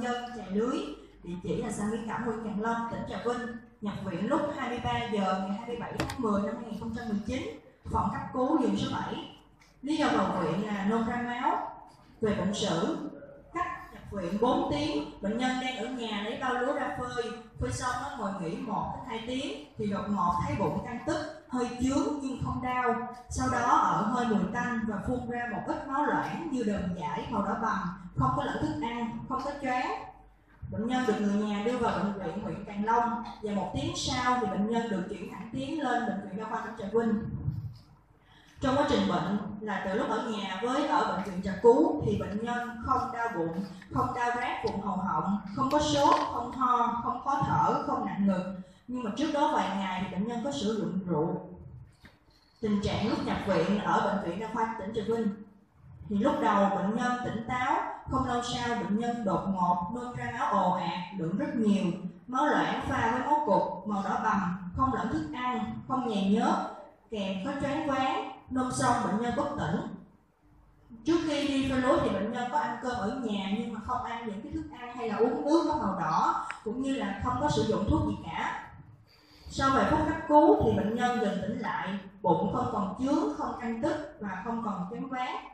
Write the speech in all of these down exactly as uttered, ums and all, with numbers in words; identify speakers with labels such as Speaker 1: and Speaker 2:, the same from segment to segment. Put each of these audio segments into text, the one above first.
Speaker 1: dân chài lưới, địa chỉ là xã Mỹ Cẩm, huyện Càng Long, tỉnh Trà Vinh. Nhập viện lúc hai mươi ba giờ ngày hai mươi bảy tháng mười năm hai nghìn không trăm mười chín, phòng cấp cứu giường số bảy. Lý do vào viện là nôn ra máu. Về bệnh sử, cách nhập viện bốn tiếng, bệnh nhân đang ở nhà lấy bao lúa ra phơi, phơi xong nó ngồi nghỉ một đến hai tiếng thì đột ngột thấy bụng căng tức, hơi chướng nhưng không đau. Sau đó ở hơi mùi tanh và phun ra một ít máu loãng như đờm dãi màu đỏ bầm, không có lẫn thức ăn, không có choáng. Bệnh nhân được người nhà đưa vào bệnh viện huyện Càng Long và một tiếng sau thì bệnh nhân được chuyển thẳng tiến lên bệnh viện Đa khoa tỉnh Trà Vinh. Trong quá trình bệnh là từ lúc ở nhà với ở bệnh viện Trà Cú thì bệnh nhân không đau bụng, không đau rát vùng hầu họng, không có sốt, không ho, không khó thở, không nặng ngực. Nhưng mà trước đó vài ngày thì bệnh nhân có sử dụng rượu. Tình trạng lúc nhập viện ở bệnh viện Đa khoa tỉnh Trà Vinh thì lúc đầu bệnh nhân tỉnh táo, không lâu sau bệnh nhân đột ngột nôn ra máu ồ ạt, lượng rất nhiều, máu loãng pha với máu cục màu đỏ bầm, không lẫn thức ăn, không nhầy nhớt, kèm có choáng váng. Nôn xong bệnh nhân bất tỉnh. Trước khi đi phơi lúa thì bệnh nhân có ăn cơm ở nhà nhưng mà không ăn những cái thức ăn hay là uống nước có màu đỏ, cũng như là không có sử dụng thuốc gì cả. Sau vài phút cấp cứu thì bệnh nhân dần tỉnh lại, bụng không còn chướng, không căng tức và không còn choáng váng.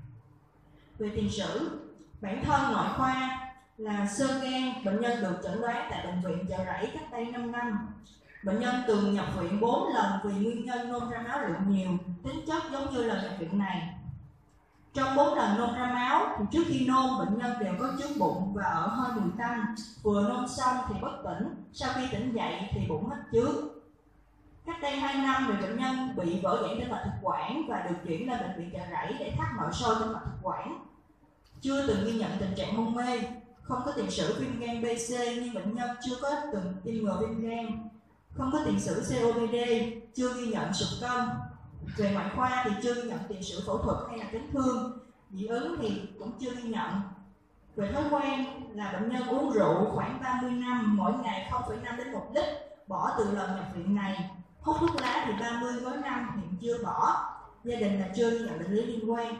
Speaker 1: Về tiền sử, bản thân nội khoa là xơ gan, bệnh nhân được chẩn đoán tại bệnh viện Chợ Rẫy cách đây năm năm. Bệnh nhân từng nhập viện bốn lần vì nguyên nhân nôn ra máu lượng nhiều, tính chất giống như lần nhập viện này. Trong bốn lần nôn ra máu thì trước khi nôn bệnh nhân đều có chướng bụng và ở hơi mùi tanh, vừa nôn xong thì bất tỉnh, sau khi tỉnh dậy thì bụng hết chướng. Cách đây hai năm thì bệnh nhân bị vỡ giãn tĩnh mạch thực quản và được chuyển lên bệnh viện Chợ Rẫy để thắt nội soi tĩnh mạch thực quản. Chưa từng ghi nhận tình trạng hôn mê, không có tiền sử viêm gan B C nhưng bệnh nhân chưa có từng tiêm ngừa viêm gan, không có tiền sử C O P D, chưa ghi nhận sụt cân. Về ngoại khoa thì chưa ghi nhận tiền sử phẫu thuật hay là chấn thương, dị ứng thì cũng chưa ghi nhận. Về thói quen là bệnh nhân uống rượu khoảng ba mươi năm, mỗi ngày không phẩy năm đến một lít, bỏ từ lần nhập viện này. Hút thuốc lá thì ba mươi gói năm, hiện chưa bỏ. Gia đình là chưa ghi nhận bệnh lý liên quan.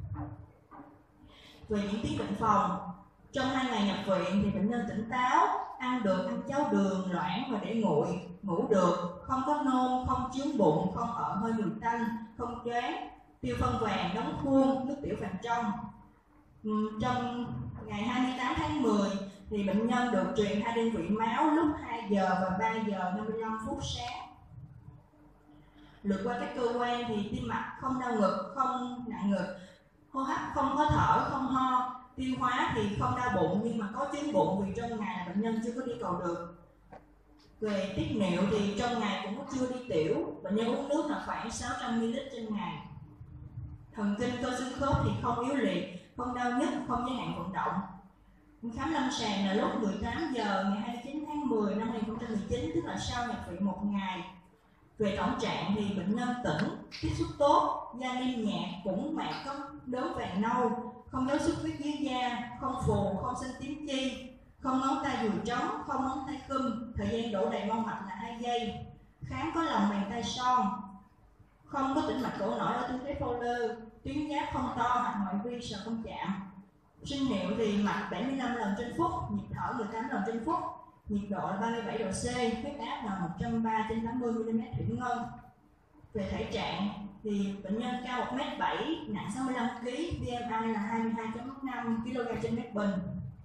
Speaker 1: Về những tiến bệnh phòng, trong hai ngày nhập viện thì bệnh nhân tỉnh táo, ăn được, ăn cháo đường, loãng và để nguội, ngủ được, không có nôn, không chướng bụng, không ở hơi mùi tanh, không choáng, tiêu phân vàng, đóng khuôn, nước tiểu vàng trong. Trong ngày hai mươi tám tháng mười thì bệnh nhân được truyền hai đơn vị máu lúc hai giờ và ba giờ năm mươi lăm phút sáng. Lượt qua các cơ quan thì tim mạch, không đau ngực, không nặng ngực, hô hấp không có thở, không ho. Tiêu hóa thì không đau bụng nhưng mà có chướng bụng vì trong ngày bệnh nhân chưa có đi cầu được. Về tiết niệu thì trong ngày cũng chưa đi tiểu, bệnh nhân uống nước là khoảng sáu trăm mi li lít trên ngày. Thần kinh cơ xương khớp thì không yếu liệt, không đau nhức, không giới hạn vận động. Khám lâm sàng là lúc mười tám giờ ngày hai mươi chín tháng mười năm hai nghìn không trăm mười chín, tức là sau nhập viện một ngày. Về tổng trạng thì bệnh nhân tỉnh, tiếp xúc tốt, da niêm nhạt, cũng mạc có đốm vàng nâu, không dấu xuất huyết dưới da, không phù, không sinh tím chi, không ngón tay dùi trống, không ngón tay khum, thời gian đổ đầy mông mạch là hai giây, khám có lòng bàn tay son, không có tĩnh mạch cổ nổi ở tư thế Fowler, tuyến giáp không to hoặc ngoại vi sờ không chạm. Sinh hiệu thì mạch bảy mươi lăm lần trên phút, nhịp thở mười tám lần trên phút, nhiệt độ là ba mươi bảy độ C, huyết áp là một trăm ba trên tám mươi mi li mét thủy ngân. Về thể trạng thì bệnh nhân cao một mét bảy, nặng sáu mươi lăm ki lô gam, B M I là hai mươi hai phẩy năm ki lô gam trên mét bình.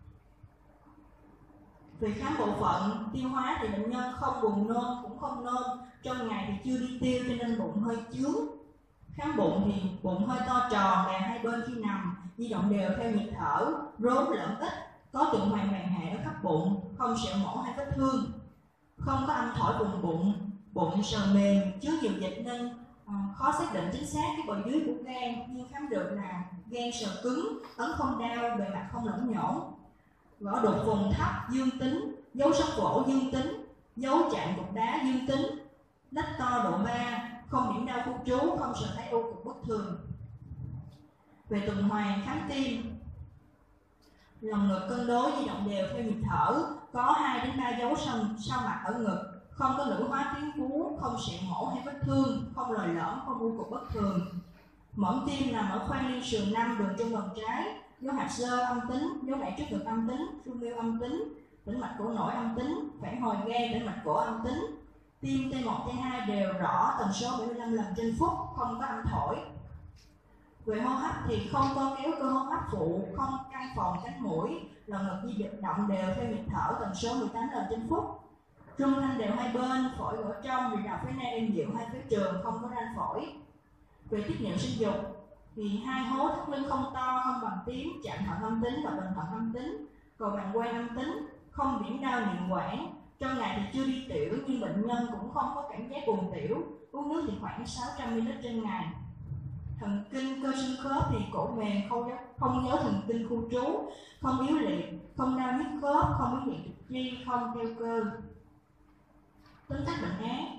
Speaker 1: Về khám bộ phận tiêu hóa thì bệnh nhân không buồn nôn, cũng không nôn, trong ngày thì chưa đi tiêu cho nên bụng hơi chướng. Khám bụng thì bụng hơi to tròn, đè hai bên khi nằm, di động đều theo nhịp thở, rốn lẫn ít, có tuần hoàn vàng hệ ở khắp bụng, không sẹo mổ hay vết thương, không có âm thổi vùng bụng, bụng sờ mềm, chứa nhiều dịch nên à, khó xác định chính xác cái bờ dưới của gan, nhưng khám được là gan sờ cứng, ấn không đau, bề mặt không lẫn nhổn. Vỏ đục vùng thấp dương tính, dấu sốc gỗ dương tính, dấu chạm cục đá dương tính, lách to độ ba, không điểm đau khu trú, không sợ thấy u cục bất thường. Về tuần hoàn khám tim, lòng ngực cân đối, di động đều theo nhịp thở, có hai đến ba dấu sau, sau mặt ở ngực, không có nữ hóa tuyến vú, không sẹo mổ hay vết thương, không lồi lõm, không u cục bất thường. Mỏm tim nằm ở khoang liên sườn năm đường trung gần trái, dấu hạt xơ âm tính, dấu đẩy trước ngực âm tính, trung liêu âm tính, tĩnh mạch cổ nổi âm tính, phản hồi gan tĩnh mạch cổ âm tính. Tim T một, T hai đều rõ, tần số bảy mươi lăm lần trên phút, không có âm thổi. Về hô hấp thì không có kéo cơ hô hấp phụ, không căng phòng cánh mũi, lồng ngực di động đều theo nhịp thở, tần số mười tám lần trên phút. Rung thanh đều hai bên, phổi gỗ trong, bị đào phế nang êm dịu hai phía trường, không có rang phổi. Về tiết niệu sinh dục thì hai hố thắt lưng không to, không bằng tím, chạm thận âm tính và bình thận âm tính, cầu bàng quang âm tính, không điểm đau niệu quản. Trong ngày thì chưa đi tiểu nhưng bệnh nhân cũng không có cảm giác buồn tiểu, uống nước thì khoảng sáu trăm mi li lít trên ngày. Thần kinh cơ xương khớp thì cổ mềm, không giáo, không giáo thần kinh khu trú, không yếu liệt, không đau nhức khớp, không yếu liệt trục chi, không teo cơ. Tóm tắt bệnh án.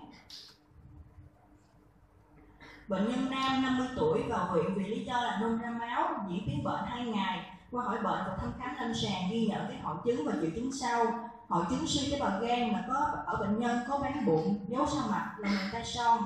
Speaker 1: Bệnh nhân nam năm mươi tuổi vào viện vì lý do là nôn ra máu, diễn tiến bệnh hai ngày. Qua hỏi bệnh và thăm khám lâm sàng ghi nhận các hội chứng và triệu chứng sau. Hội chứng suy tế bào gan mà có ở bệnh nhân có bán bụng, dấu sa mạch, là bàn tay son.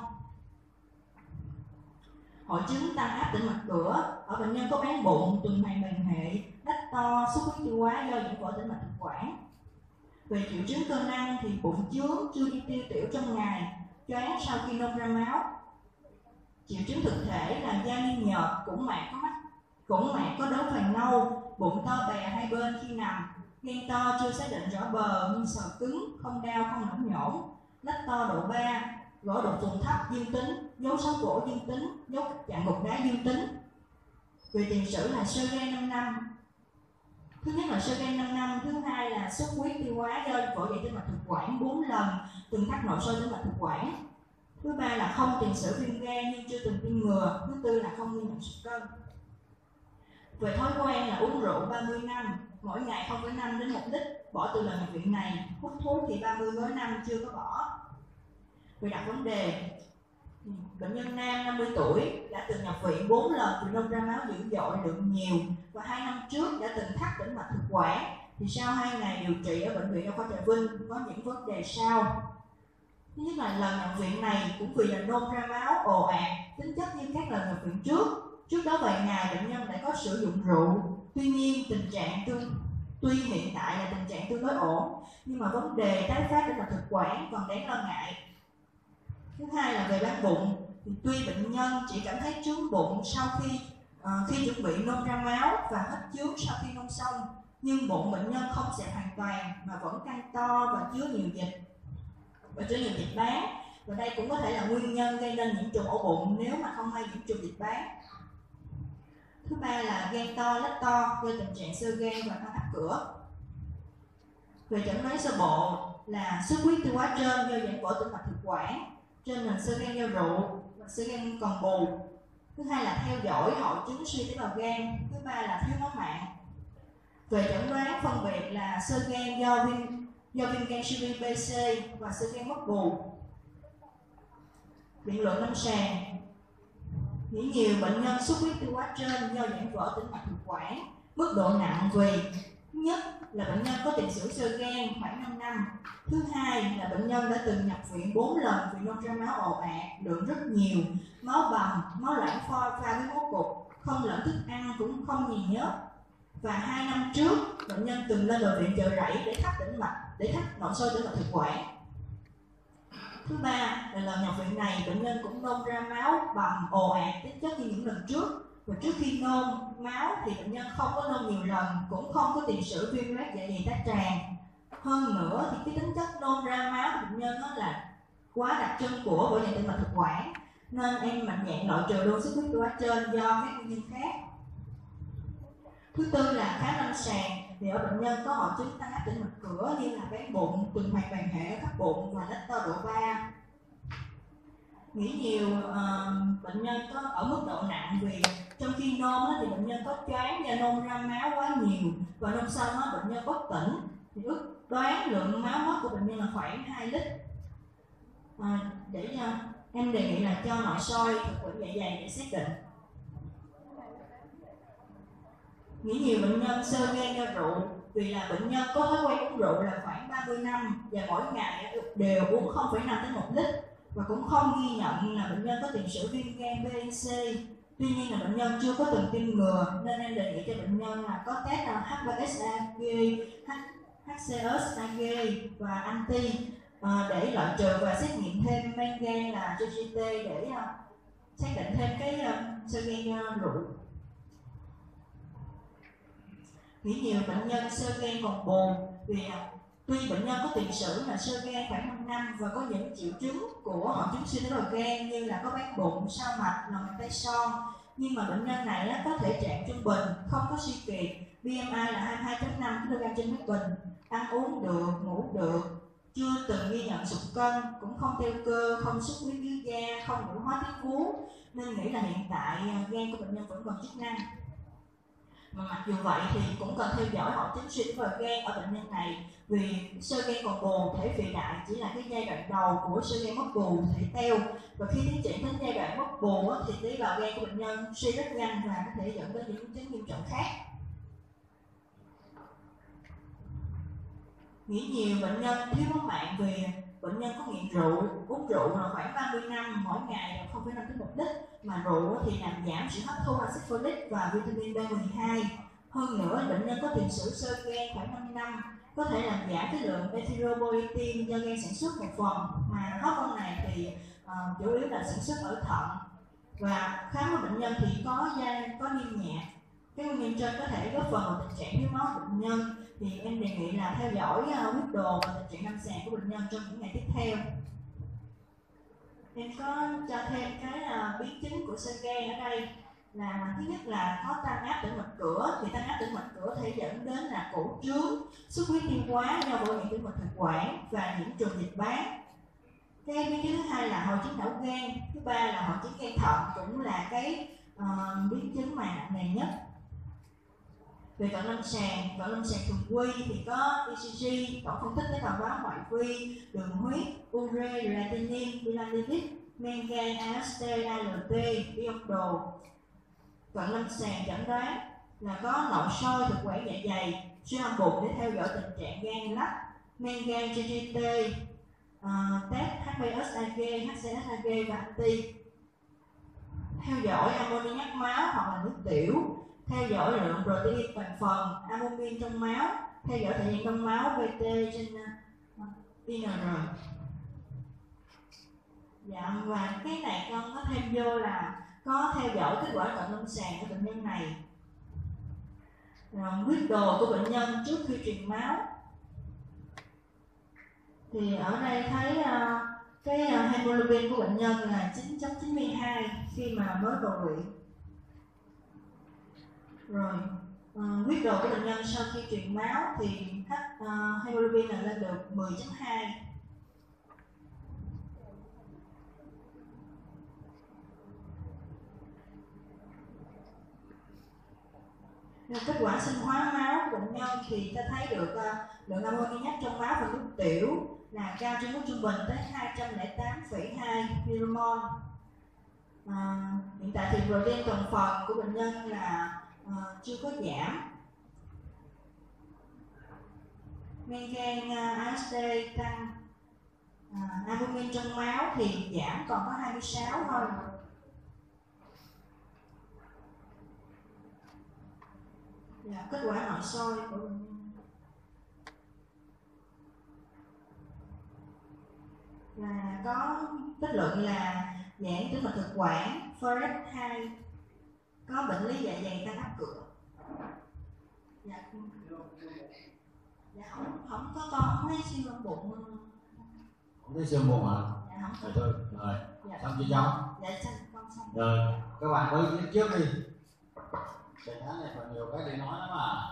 Speaker 1: Hội chứng tăng áp tĩnh mạch cửa ở bệnh nhân có bán bụng, tuần hoàn bàng hệ, đách to, xuất huyết tiêu hóa do nhiễm vỡ tĩnh mạch thực quản. Về triệu chứng cơ năng thì bụng chướng, chưa đi tiêu tiểu trong ngày, choáng sau khi nôn ra máu. Triệu chứng thực thể là da như nhợt, cũng mạc có mắt, cũng mạc có dấu phàn nâu, bụng to bè hai bên khi nằm, gan to chưa xác định rõ bờ nhưng sờ cứng, không đau không nổi nhổn, lách to độ ba, gỗ độ tuần thấp dương tính, dấu sáu cổ dương tính, dấu chạm bột đá dương tính. Về tiền sử là sơ gan năm năm. Thứ nhất là sơ gan năm năm, thứ hai là xuất huyết tiêu hóa do vỡ dậy tĩnh mạch thực quản bốn lần, từng thắt nội soi tĩnh mạch thực quản. Thứ ba là không tiền sử viêm gan nhưng chưa từng tiêm ngừa. Thứ tư là không ghi nhận sụt cân. Về thói quen là uống rượu ba mươi năm, mỗi ngày không phẩy năm đến một lít, bỏ từ lần nhập viện này. Hút thuốc thì ba mươi gói năm chưa có bỏ. Về đặt vấn đề, bệnh nhân nam năm mươi tuổi đã từng nhập viện bốn lần vì nôn ra máu dữ dội lượng nhiều, và hai năm trước đã từng thắt tĩnh mạch thực quản. Thì sau hai ngày điều trị ở bệnh viện Đa khoa Trà Vinh có những vấn đề sau. Thứ nhất là lần nhập viện này cũng vì là nôn ra máu ồ ạt, tính chất như các lần nhập viện trước. Trước đó vài ngày bệnh nhân đã có sử dụng rượu, tuy nhiên tình trạng tương tuy hiện tại là tình trạng tương đối ổn, nhưng mà vấn đề tái phát tĩnh mạch thực quản còn đáng lo ngại. Thứ hai là về bán bụng, thì tuy bệnh nhân chỉ cảm thấy trướng bụng sau khi uh, khi chuẩn bị nôn ra máu và hết chướng sau khi nôn xong, nhưng bụng bệnh nhân không xẹp hoàn toàn mà vẫn căng to và chứa nhiều dịch và chứa nhiều dịch bán, và đây cũng có thể là nguyên nhân gây nên nhiễm trùng ổ bụng nếu mà không may nhiễm trùng dịch bán. Thứ ba là gan to, lách to do tình trạng xơ gan và tăng áp cửa. Về chẩn đoán sơ bộ là xuất huyết tiêu hóa trên do giãn vỡ tĩnh mạch thực quản, trên nền xơ gan do rượu và xơ gan còn bù. Thứ hai là theo dõi hội chứng suy tế bào gan. Thứ ba là thiếu máu mạng. Về chẩn đoán phân biệt là xơ gan do viêm do viêm gan siêu vi B C và xơ gan mất bù. Biện luận lâm sàng, nghĩ nhiều bệnh nhân xuất huyết tiêu hóa trên do giãn vỡ tĩnh mạch thực quản, mức độ nặng vì thứ nhất là bệnh nhân có tiền sử xơ gan khoảng năm năm. Thứ hai là bệnh nhân đã từng nhập viện bốn lần vì nôn ra máu ồ ạt, lượng rất nhiều, máu bầm, máu loãng phoi pha với máu cục, không lẫn thức ăn cũng không nhì nhớt. Và hai năm trước bệnh nhân từng lên bệnh viện Chợ Rẫy để thắt tĩnh mạch, để thắt nội soi tĩnh mạch thực quản. Thứ ba là lần nhập viện này bệnh nhân cũng nôn ra máu bầm ồ ạt tính chất như những lần trước. Và trước khi nôn máu thì bệnh nhân không có nôn nhiều lần, cũng không có tiền sử viêm loét dạ dày tá tràng. Hơn nữa thì cái tính chất nôn ra máu của bệnh nhân đó là quá đặc trưng của vỡ dạ tĩnh mạch thực quản, nên em mạnh dạn loại trừ luôn xuất huyết tiêu hóa trên do các nguyên nhân khác. Thứ tư là khám lâm sàng, thì ở bệnh nhân có hội chứng tăng áp tĩnh mạch cửa như là bán bụng, tuần hoàn bàng hệ ở thấp bụng và lách to độ ba. Nghĩ nhiều uh, bệnh nhân có ở mức độ nặng vì trong khi nôn thì bệnh nhân có choáng do nôn ra máu quá nhiều, và nôn xong bệnh nhân bất tỉnh, thì ước đoán lượng máu mất của bệnh nhân là khoảng hai lít. À, để uh, em đề nghị là cho nội soi thực quản dạ dày để xác định. Nghĩ nhiều bệnh nhân xơ gan do rượu vì là bệnh nhân có thói quen uống rượu là khoảng ba mươi năm và mỗi ngày đều uống không phẩy năm đến một lít, và cũng không ghi nhận là bệnh nhân có tiền sử viêm gan B, C. Tuy nhiên là bệnh nhân chưa có từng tiêm ngừa nên em đề nghị cho bệnh nhân là có test là hát bê ét a giê, hát xê ét a giê và anti à, để loại trừ và xét nghiệm thêm men gan là giê giê tê để uh, xác định thêm cái uh, sơ gan uh, rượu. Nghĩ nhiều bệnh nhân sơ gan còn buồn vì uh, tuy bệnh nhân có tiền sử là sơ gan khoảng năm năm và có những triệu chứng của hội chứng suy tế bào gan như là có bán bụng, sao mạch, lòng bàn tay son, nhưng mà bệnh nhân này á, có thể trạng trung bình, không có suy kiệt, bê em i là hai mươi hai phẩy năm ki lô gam trên mét bình, ăn uống được, ngủ được, chưa từng ghi nhận sụt cân, cũng không teo cơ, không xuất huyết dưới da, không nhũ hóa tiết vú, nên nghĩ là hiện tại gan của bệnh nhân vẫn còn chức năng. Mà mặc dù vậy thì cũng cần theo dõi hội chứng suy tế bào gan ở bệnh nhân này vì sơ gan còn bù, thể phì đại chỉ là cái giai đoạn đầu của sơ gan mất bù, thể teo, và khi tiến triển đến giai đoạn mất bù thì tế bào gan của bệnh nhân suy rất nhanh và có thể dẫn đến những biến chứng nghiêm trọng khác. Nghĩ nhiều bệnh nhân thiếu máu mạng vì bệnh nhân có nghiện rượu, uống rượu là khoảng ba mươi năm, mỗi ngày là không phẩy năm đến một lít, mà rượu thì làm giảm sự hấp thu axit folic và vitamin B mười hai. Hơn nữa, bệnh nhân có tiền sử sơ gan khoảng năm năm, có thể làm giảm cái lượng erythropoietin do gan sản xuất một phần, mà hormone này thì uh, chủ yếu là sản xuất ở thận, và khám của bệnh nhân thì có da có niêm nhạc. Cái nguyên nhân trên có thể góp phần vào tình trạng thiếu máu của bệnh nhân, thì em đề nghị là theo dõi uh, huyết đồ và tình trạng lâm sàng của bệnh nhân trong những ngày tiếp theo. Em có cho thêm cái uh, biến chứng của sơ gan ở đây là thứ nhất là có tăng áp tĩnh mạch cửa, thì tăng áp tĩnh mạch cửa thể dẫn đến là cổ trướng, xuất huyết tiêu hóa do bội nhiễm tĩnh mạch thực quản và nhiễm trùng dịch bán. Cái biến chứng thứ hai là hội chứng não gan, thứ ba là hội chứng gan thận, cũng là cái uh, biến chứng mà nặng nề nhất. Về cận lâm sàng, cận lâm sàng thường quy thì có e xê giê, tổng phân tích tế bào báo ngoại vi, đường huyết, ure, creatinine, bilanidit, men gan, a ét tê, a lờ tê, ion đồ. Cận lâm sàng chẩn đoán là có nội soi thực quản dạ dày, siêu âm bụng để theo dõi tình trạng gan lách, men gan, giê giê tê, uh, test hát bê ét a giê, hát xê ét a giê và anti. Theo dõi ammoniac máu hoặc là nước tiểu, theo dõi lượng protein toàn phần, albumin trong máu, theo dõi thời gian đông máu, vê tê trên uh, i en rờ. Dạ, và cái này con có thêm vô là có theo dõi kết quả cận lâm sàng của bệnh nhân này. Rồi, huyết đồ của bệnh nhân trước khi truyền máu. Thì ở đây thấy uh, cái uh, hemoglobin của bệnh nhân là chín chấm chín mươi hai khi mà mới vào viện. Rồi, uh, huyết đồ của bệnh nhân sau khi truyền máu thì uh, hemoglobin là lên được mười chấm hai. Kết quả sinh hóa máu của bệnh nhân thì ta thấy được uh, lượng ammoniac trong máu và nước tiểu là cao trên mức trung bình tới hai trăm lẻ tám phẩy hai millimol. À, hiện tại thì protein toàn phần của bệnh nhân là uh, chưa có giảm. Men gan uh, a ét tê tăng, uh, albumin trong máu thì giảm còn có hai mươi sáu thôi. Dạ, kết quả nội soi của bệnh nhân là có kết luận là giãn tĩnh mạch thực quản, Forest hai, có bệnh lý dạ dày tăng áp cửa. Dạ, dạ không, không có con không thấy siêu âm bụng.
Speaker 2: Không thấy siêu âm bụng hả?
Speaker 1: Dạ không.
Speaker 2: Rồi thôi, rồi. Dạ. Xong chưa cháu?
Speaker 1: Dạ xong, con xong.
Speaker 2: Rồi, các bạn với phía trước đi. Đề án này còn nhiều cái để nói lắm mà.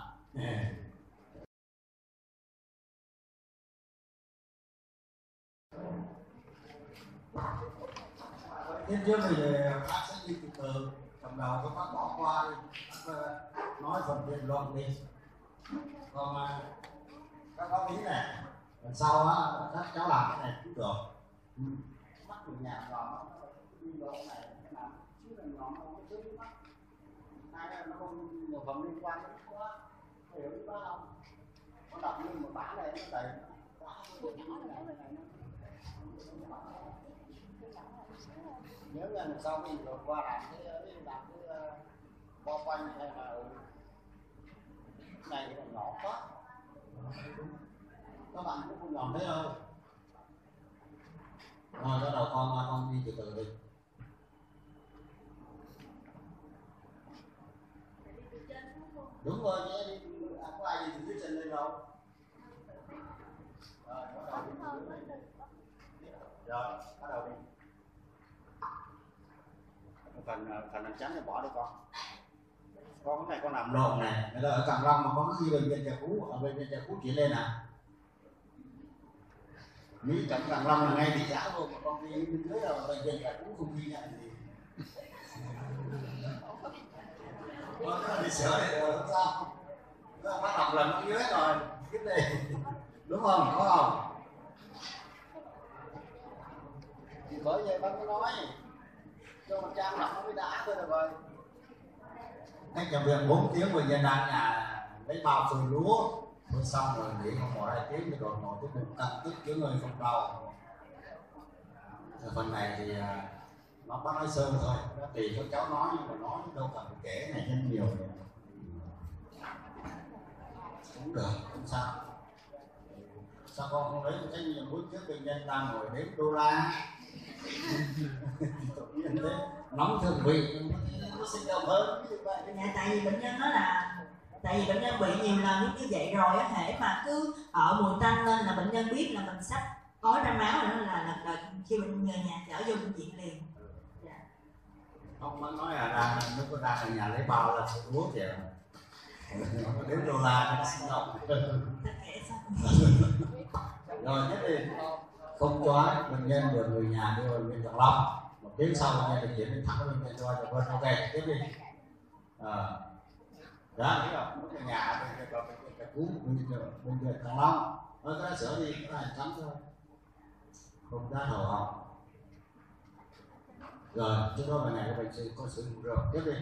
Speaker 2: Tiếp trước thì bác sẽ đi từ từ, cầm đầu các bác bỏ qua đi, bác nói phần biện luận đi. Còn các bác nghĩ này, lần sau á, các cháu làm cái này cũng được. Mắt của nhà vào nó đi độ này cái nào chứ là nó không có chứ mắt. Hai là nó không nhiều phần liên quan đến quá, hiểu đi quá không? Có đọc như một bản này nó đầy quá. Nhớ lần sau mình rồi qua làm cái làm cái bo quanh hay là này thì nhỏ quá, các bạn cũng không làm thế đâu. Rồi bắt đầu con con đi từ từ đi. Đúng rồi, nhé, đi, à, có ai đi từ dưới chân lên đâu. Rồi, bắt đầu đi từ dưới lên. Rồi, bắt đầu đi. Phần phần làm trắng thì bỏ đi con. Con cái này con làm lộn này, người ta ở Cam Ranh mà con cứ đi bệnh viện Chợ Cũ, ở bệnh viện Chợ Cũ chuyển lên à? Mỹ Cam Ranh là ngay thị xã luôn, mà con đi bên dưới là bệnh viện Chợ Cũ không ghi nhận gì. Con nó đi sửa này rồi không sao? Nó bắt đọc lần ở dưới rồi, cái này đúng không? Có không? Thì bởi vậy bác mới nói cho một trang lọc nó mới đã thôi được rồi. Cách nhập viện bốn tiếng bệnh nhân đang nhà lấy bao phơi lúa, thôi xong rồi nghỉ không bỏ hai tiếng thì đột ngột cái bụng căng tức chứa người không đau. Ở phần này thì nó bác nói sơ thôi, nó tùy các cháu nói nhưng mà nói đâu cần kể này nhân nhiều nữa. Cũng được, không sao. Sao con không lấy một trách nhiệm lúc trước bệnh nhân đang ngồi đếm đô la? Tự nhiên thế, nóng thường bị nó sinh động hơn như vậy.
Speaker 1: Dạ, tại vì bệnh nhân đó là tại vì bệnh nhân bị nhiều lần như vậy rồi á, thể mà cứ ở mùi tanh lên là bệnh nhân biết là mình sắp ói ra máu rồi, đó là là, là khi bệnh người nhà chở vô bệnh viện liền. Dạ.
Speaker 2: Ông mới nói là đang lúc có đang ở nhà lấy bao là phải uống kìa. Đếm đô la nó sinh động. Rồi nhất đi không cho bệnh nhân được người nhà đưa bệnh viện Thăng Long, một tiếng sau bệnh nhân được chuyển đến thẳng bệnh viện cho cho Vân. Ok, tiếp đi. À, đó, thấy không? Lúc nhà bệnh viện bệnh viện Chợ Cũ, bệnh viện Thăng Long, thôi cái đó sửa đi, cái này chấm thôi, không ra hầu họng. Rồi, trước đó bệnh này cái bệnh sự có sử dụng rượu, tiếp đi.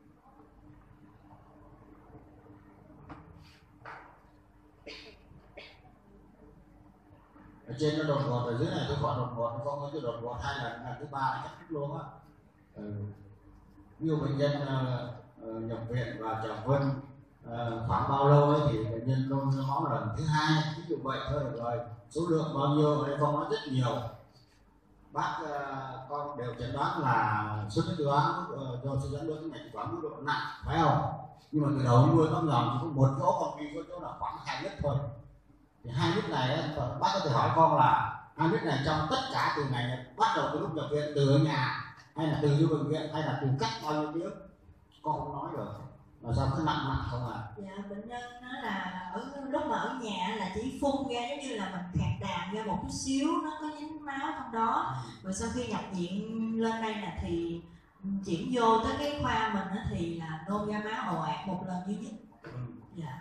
Speaker 2: Ở trên nó đột ngột, ở dưới này tôi gọi đột ngột, nó không có cái đột ngột hai lần, lần thứ ba là chắc luôn á. Ừ. Nhiều bệnh nhân uh, nhập viện và Trà Vân uh, khoảng bao lâu ấy thì bệnh nhân nôn máu lần thứ hai, ví dụ vậy thôi được rồi. Số lượng bao nhiêu đây không nói rất nhiều. Bác uh, con đều chẩn đoán là xuất huyết tiêu hóa uh, do suy giãn nuôi mạch quản mức độ nặng, phải không? Nhưng mà từ đầu nuôi nó nhỏ chỉ có một chỗ, còn vì có chỗ là khoảng hai lít thôi. Thì hai lít này ấy, bác có thể hỏi con là hai lít này trong tất cả từ ngày bắt đầu từ lúc nhập viện, từ ở nhà hay là từ vô bệnh viện hay là từ cách bao nhiêu tiếng, con không nói được. Mà sao cứ nặng nặng không à?
Speaker 1: Dạ, bệnh nhân nói là ở lúc mà ở nhà là chỉ phun ra giống như là mình khạc đàm ra một chút xíu, nó có dính máu trong đó. Rồi sau khi nhập viện lên đây là thì chuyển vô tới cái khoa mình á thì là nôn ra máu ồ ạt một lần duy nhất. Dạ.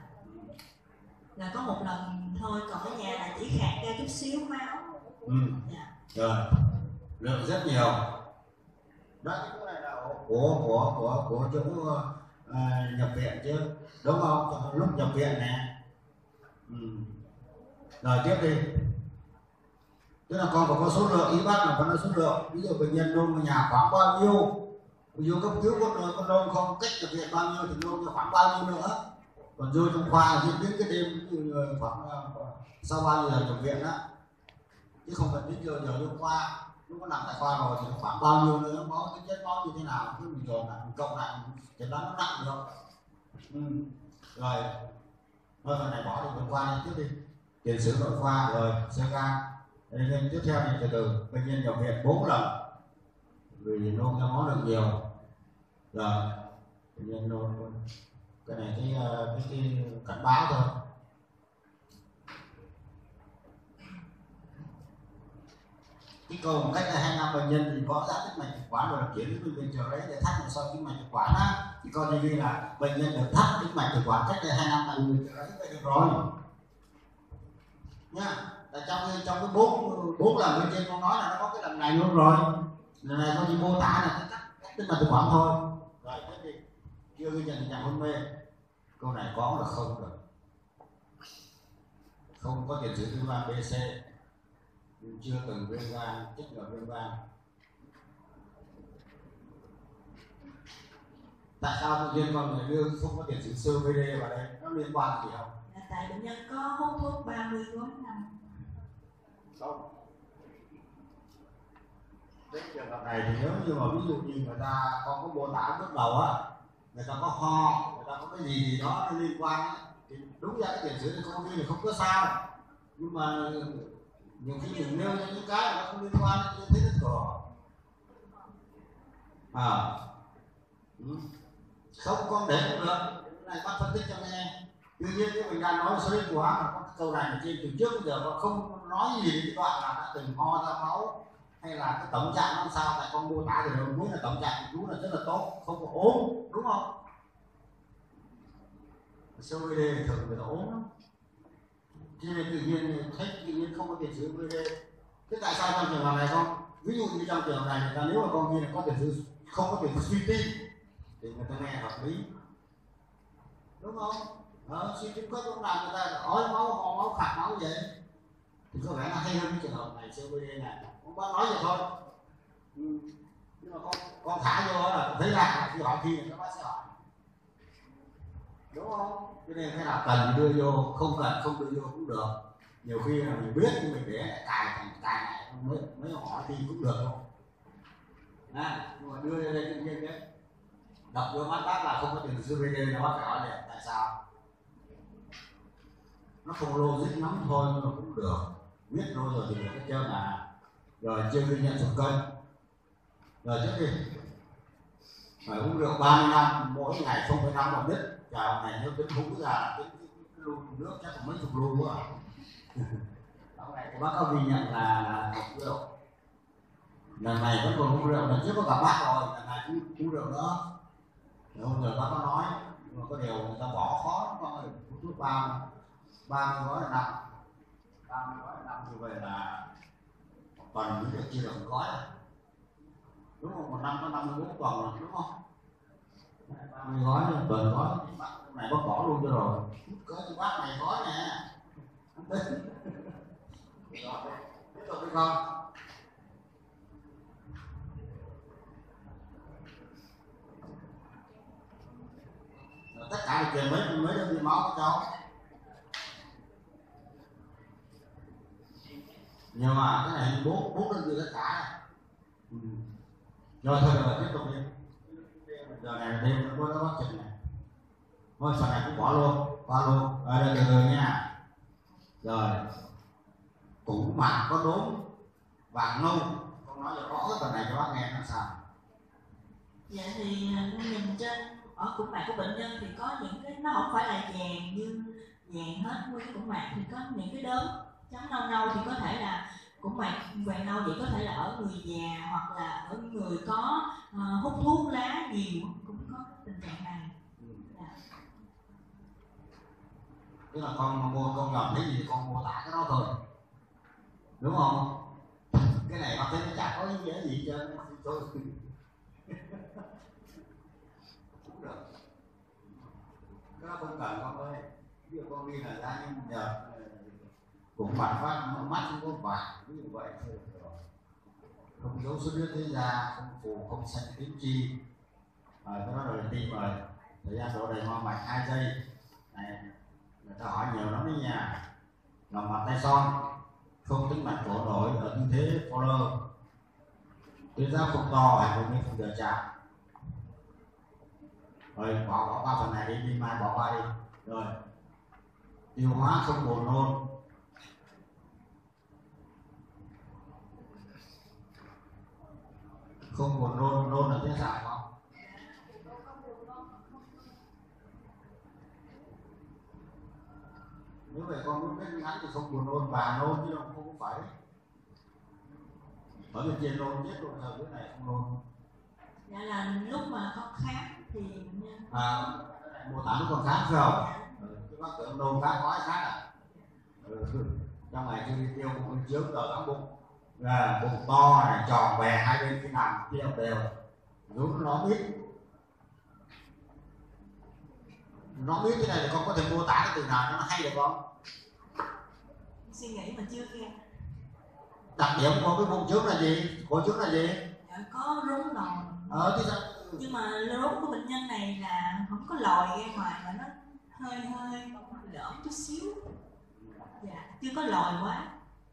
Speaker 1: Là có một lần thôi, còn ở nhà là chỉ khạc ra chút xíu máu.
Speaker 2: Ừ.
Speaker 1: Dạ.
Speaker 2: Rồi, lượng rất nhiều. Đó, cái này là của của của của chỗ uh, nhập viện chứ, đúng không? Lúc nhập viện nè. Ừ. Rồi tiếp đi. Tức là con phải có số lượng, ý bác là phải nói số lượng. Ví dụ bệnh nhân nôn ở nhà khoảng bao nhiêu, ví dụ cấp cứu con con nôn không cách nhập viện bao nhiêu thì nôn khoảng bao nhiêu nữa. Còn vô trong khoa là diễn biến cái đêm khoảng sau bao nhiêu giờ nhập viện đó, chứ không cần đến giờ giờ vô khoa. Lúc có nằm tại khoa rồi thì khoảng bao nhiêu nữa, máu cái chất máu như thế nào, cứ mình dồn lại mình cộng lại chẩn đoán nó nặng được. Ừ. Rồi thôi phần này bỏ đi, bệnh khoa đi, tiếp đi. Tiền sử nội khoa rồi sơ gan. Nên tiếp theo này từ từ bệnh nhân nhập viện bốn lần vì nôn ra máu lượng nhiều. Rồi bệnh nhân nôn, cái này cái cái, cái cảnh báo thôi. Cái câu một cách là hai năm bệnh nhân thì có giãn tĩnh mạch thực quản rồi chuyển đến bệnh viện Chợ Rẫy để thắt nội soi tĩnh mạch thực quản á, thì coi như ghi là bệnh nhân được thắt tĩnh mạch thực quản cách đây hai năm tại bệnh viện Chợ Rẫy, vậy được rồi nha. Là trong trong cái bốn bốn lần bên trên con nói là nó có cái lần này luôn rồi, lần này coi như mô tả là cái thắt tĩnh mạch thực quản thôi. Rồi tiếp đi. Chưa ghi nhận tình trạng hôn mê, câu này có là không được, không có tiền sử viêm gan B C, chưa từng viêm gan, chích ngừa viêm gan. Tại sao tự nhiên con người đưa không có tiền sử xê ô pê đê vào đây, nó liên quan gì không?
Speaker 1: Là tại bệnh nhân có hút thuốc ba mươi gói năm.
Speaker 2: Không. Đến trường hợp này thì nếu như mà ví dụ như người ta có có mô tả bước đầu á, người ta có ho, người ta có cái gì gì đó liên quan ấy, thì đúng ra cái tiền sử thì không thì không có sao, nhưng mà nhiều khi mình nêu ra những cái mà nó không liên quan đến thế thức của à ừ. Không con để cũng được, cái này bác phân tích cho nghe. Tuy nhiên cái mình đang nói số quá mà có cái câu này ở trên từ trước bây giờ nó không nói gì đến cái đoạn là đã từng ho ra máu hay là cái tổng trạng nó sao, tại con mô tả thì đầu muốn là tổng trạng chú là rất là tốt, không có ốm, đúng không? xê ô pê đê thì thường người ta ốm lắm, cho nên tự nhiên thấy tự nhiên không có tiền sử xê ô pê đê. Thế tại sao trong trường hợp này không? Ví dụ như trong trường hợp này người ta nếu mà con kia là có tiền sử không có tiền sử suy tim thì người ta nghe hợp lý, đúng không? Ờ, suy tim cấp lúc nào người ta ói máu, ho máu, khạc máu vậy thì có vẻ là hay hơn cái trường hợp này xê ô pê đê này. Ông bác nói vậy thôi. Ừ. Nhưng mà con con thả vô là thấy là khi hỏi thi thì các bác sẽ hỏi, đúng không? Cho nên cái nào cần thì đưa vô, không cần không đưa vô cũng được. Nhiều khi là mình biết nhưng mình để cài thành cài lại mới mới hỏi thì cũng được không? À, nhưng mà đưa ra đây tự nhiên đấy, đọc vô mắt bác là không có tiền xê ô pê đê nó bác phải hỏi liền tại sao? Nó không logic lắm thôi nhưng mà cũng được, biết rồi rồi thì được hết trơn à. Rồi chưa ghi nhận chục cân rồi trước đi phải uống rượu ba mươi năm mỗi ngày không phẩy năm một lít. Chào này nếu tính hú ra tính cái lu nước chắc là mấy chục lu quá à. Hôm nay bác có ghi nhận là uống rượu, lần này vẫn còn uống rượu, lần trước có gặp bác rồi, lần này cũng uống rượu nữa. Hôm giờ bác có nói nhưng mà có điều người ta bỏ khó con ơi, hút thuốc ba ba mươi gói là năm, ba mươi gói là năm như vậy là một tuần mới được chia được một gói, đúng không? Một năm có năm mươi bốn tuần rồi, đúng không? ba mươi gói một tuần gói này bác bỏ luôn cho rồi, hút cỡ như bác này gói nè. Tiếp tục đi con. Tất cả là truyền mấy mấy đơn vị máu của cháu, nhưng mà cái này bốn bốn đơn vị tất cả. Ừ. Rồi thôi rồi tiếp tục đi. Giờ này đêm nó có bác trình này, thôi phần này cũng bỏ luôn, qua luôn. Ở đây từ từ nha. Rồi củ mặt có đốm vàng nâu, con nói cho rõ cái phần này cho bác nghe nó sao.
Speaker 1: Dạ thì nhìn trên ở củ mạc của bệnh nhân thì có những cái nó không phải là vàng như vàng hết nguyên cái củ mạc, thì có những cái đốm trắng nâu nâu thì có thể là củ mạc vàng nâu, vậy có thể là ở người già hoặc là ở người có uh, hút thuốc lá nhiều cũng có tình trạng này.
Speaker 2: Ừ.
Speaker 1: Dạ.
Speaker 2: Tức là con mua con nhòm thấy gì con mô tả cái đó thôi, đúng không? Cái này bác thấy nó chả có ý nghĩa gì cho tôi cũng được, cái đó không cần con ơi. Ví dụ con đi là ra nhưng nhờ cũng mặt phát mắt không có vàng, ví dụ vậy thôi được rồi. Không dấu xuất huyết thế ra, không phù, không xanh tím chi. Rồi cái đó rồi tim rồi, thời gian độ đầy hoa mạch hai giây này, người ta hỏi nhiều lắm đấy nha. Lòng mặt tay son, không tính mạch cổ nổi ở tư thế follow, tuyến giáp không to, ảnh hưởng đến phần giờ chạm. Rồi bỏ bỏ qua phần này đi, đi mai bỏ qua đi. Rồi tiêu hóa không buồn nôn, không buồn nôn, nôn là tiết giải không? Nếu vậy con muốn biết ngắn thì không buồn nôn và nôn chứ không không phải. Ở bên trên nôn chết rồi, giờ cái này không nôn.
Speaker 1: Dạ là lúc mà có khám thì
Speaker 2: À, mô tả lúc còn khám phải không? Ừ, cái bác tưởng nôn khám gói khác à? Ừ, trong này chưa đi tiêu bụng chướng rồi lắm bụng. Là bụng to này, tròn bè hai bên khi nằm tiêu đều, rút nó ít. Nó biết cái này thì con có thể mô tả cái từ nào cho nó hay được không?
Speaker 1: suy nghĩ mà chưa nghe.
Speaker 2: Đặc điểm của cái bụng trước là gì? Cổ trước là gì?
Speaker 1: Dạ, có rốn nòn.
Speaker 2: Ờ thì sao
Speaker 1: Nhưng mà lốt của bệnh nhân này là không có lòi ra ngoài mà nó hơi hơi lõm chút xíu. Dạ, chưa có lòi quá.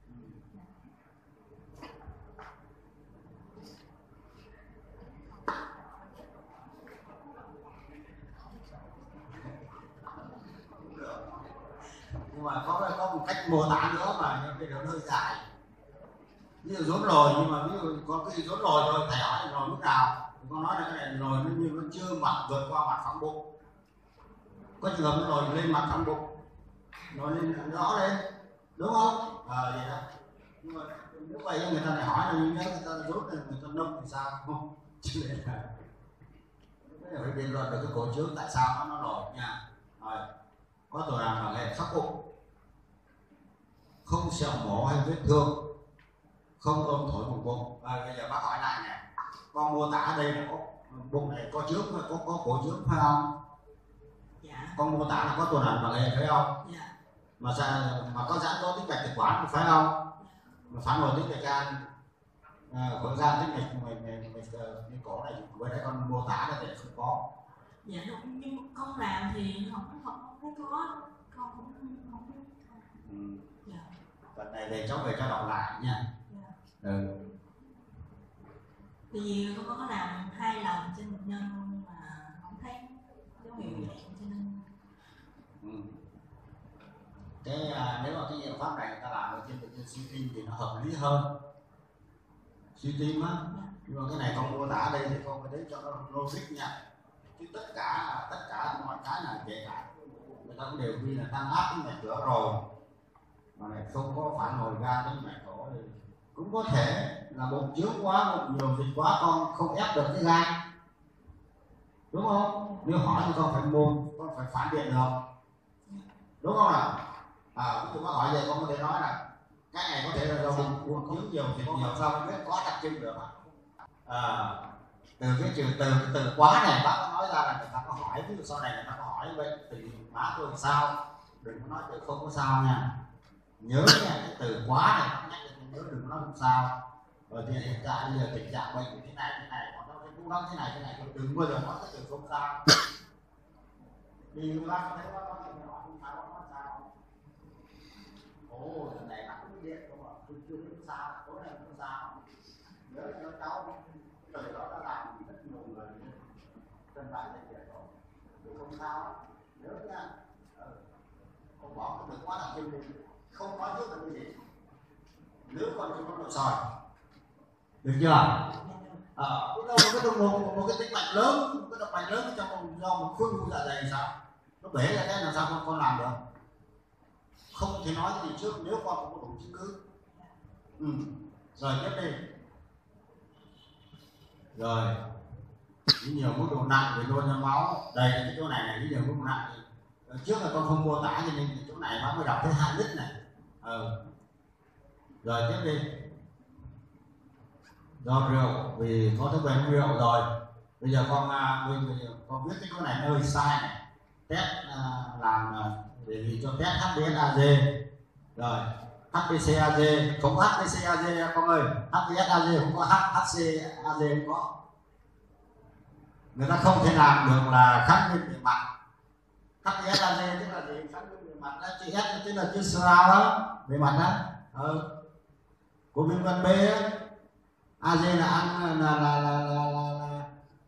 Speaker 2: Nhưng mà có có một cách mô tả nữa mà nhưng cái đó hơi dài. Ví dụ rốn lồi, nhưng mà ví dụ có cái rốn lồi rồi thầy hỏi là lồi lúc nào thì con nói là cái này lồi nó như nó chưa mặt vượt qua mặt phẳng bụng. Có trường hợp nó lồi lên mặt phẳng bụng, lồi lên rõ lên, đúng không? Ờ à, vậy đó. Nhưng mà lúc vậy người ta lại hỏi là nếu người ta rốt là người ta nông thì sao, không? Chứ là cái phải biện luận được cái cổ trướng tại sao nó nó lồi nha. Rồi có tổ làm bằng hệ khắc bụng, không sẹo mổ hay vết thương, không ôm thổi bụng bụng. À, bây giờ bác hỏi lại này, con mô tả đây là có bụng này có trướng, có có cổ trướng phải không?
Speaker 1: Dạ.
Speaker 2: Con mô tả là có tuần hoàn bằng hệ phải không?
Speaker 1: Dạ.
Speaker 2: Mà sao mà có giãn có tích mạch thực quản phải không? Mà phản hồi tích mạch gan, có gian tích mạch mạch cái cổ này với đấy con mô tả là để không có.
Speaker 1: Dạ đúng, nhưng con làm thì không không không có, con cũng không biết.
Speaker 2: Ừ. Dạ. Phần này để cháu về cho đọc lại nha.
Speaker 1: Dạ.
Speaker 2: Ừ.
Speaker 1: Vì con có làm hai lần trên bệnh nhân nhưng mà không thấy dấu hiệu gì cho nên.
Speaker 2: Ừ. Cái à, nếu mà cái liệu pháp này người ta làm ở trên bệnh nhân suy tim thì nó hợp lý hơn. Suy tim á, dạ. Nhưng mà cái này con mô tả đây thì con phải thấy cho nó logic nha. Chứ tất cả tất cả mọi cái là kể cả người ta cũng đều ghi là tăng áp tính mạch cửa rồi mà này không có phản hồi ra đến mạch cổ thì cũng có thể là bụng chướng quá, bụng nhiều dịch quá, con không ép được cái gan, đúng không? Nếu hỏi thì con phải môn, con phải phản biện được, đúng không nào? À, ví dụ bác hỏi vậy con có thể nói là cái này có thể là do bụng bụng chướng nhiều thì nhiều sao không biết có đặc trưng được à, từ cái trừ từ cái từ quá này bác có nói ra là người ta có hỏi, ví dụ sau này người ta có hỏi vậy thì má tôi sao, đừng có nói từ không có sao nha, nhớ nha, cái từ quá này bác nhắc cho nhớ, đừng có nói không sao. Rồi thì hiện tại bây giờ tình trạng bệnh như thế này thế này, còn nó cũng nói thế này thế này, đừng bao giờ nói cái từ không sao. Đi bác có thấy bác nói chuyện hỏi không sao, bác nói sao? Ồ, lần này bác cũng điện không ạ, tôi chưa biết sao, tối nay không sao. Nhớ cho cháu, từ đó đã làm rất nhiều người chân phải lên điện rồi, tôi không sao, nhớ nha. Ừ. Không bỏ cái từ quá đặc trưng đi, không nói trước là cái gì. Nếu con chưa có nội soi, được chưa? Ờ, cái đâu một cái một, một cái tĩnh mạch lớn, một cái động mạch lớn trong do một khối u dạ dày sao? Nó bể ra thế làm sao con con làm được? Không thể nói cái gì trước nếu con không có đủ chứng cứ. Ừ. Rồi tiếp đi. Rồi. Những nhiều mức độ nặng về nôn ra máu. Đây cái chỗ này này những nhiều mức độ nặng. Trước là con không mô tả cho nên chỗ này bác mới đọc tới hai lít này. Ừ. Rồi tiếp đi. Do rượu, vì có thói quen rượu rồi. Bây giờ con bây giờ con viết cái chỗ này hơi sai này. Test làm để vì cho test hát bê ét a giê. Rồi hát bê xê a giê, không có hát bê xê a giê con ơi, hát bê ét a giê không có, hát xê a giê không có. Người ta không thể làm được là kháng nguyên bề mặt. hát bê ét a giê tức là gì? Kháng nguyên bề mặt đó, chữ S tức là chữ srao đó, bề mặt đó. Ừ. Của viêm gan B á, a giê là ăn là là là là là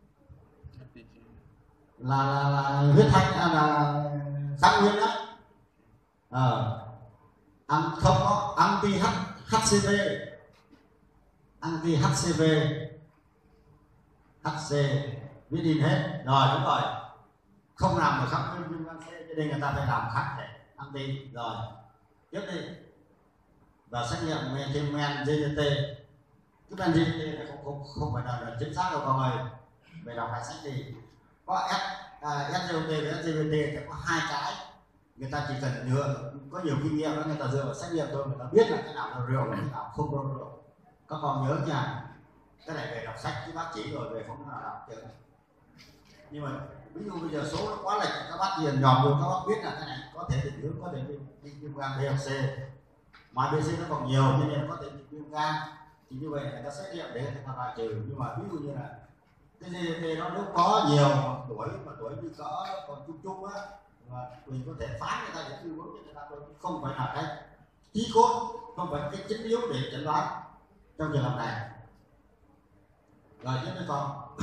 Speaker 2: là là, là huyết thanh là, là kháng nguyên đó. Ờ. Ăn không có anti hát xê vê, anti hát xê vê, hát xê viết in hết rồi, đúng rồi, không làm được kháng nguyên viêm gan C cho nên người ta phải làm kháng thể anti. Rồi tiếp đi và xét nghiệm thêm men giê đê tê. Cái men giê đê tê này không không không phải là, là chính xác đâu con ơi, về đọc lại sách đi. Có S ét giê ô tê và ét giê vê tê thì có hai cái, người ta chỉ cần nhớ, có nhiều kinh nghiệm đó, người ta dựa vào xét nghiệm thôi, người ta biết là cái nào là rượu, cái nào không có rượu. Các con nhớ nha, cái này về đọc sách chứ bác chỉ rồi về không nào đọc được. Nhưng mà ví dụ bây giờ số nó quá lệch, các bác điền nhòm luôn, các bác biết là cái này có thể định hướng, có thể bị viêm gan B hoặc C, mà B C nó còn nhiều cho nên có thể bị viêm gan. Thì như vậy người ta xét nghiệm để người ta loại trừ. Nhưng mà ví dụ như là cái giê đê tê nó nếu có nhiều tuổi mà tuổi như cỡ còn chung chung á, mà mình có thể phán người ta để tư vấn cho người ta thôi, không phải là cái chí cốt, không phải cái chính yếu để chẩn đoán trong trường hợp này. Rồi tiếp với con.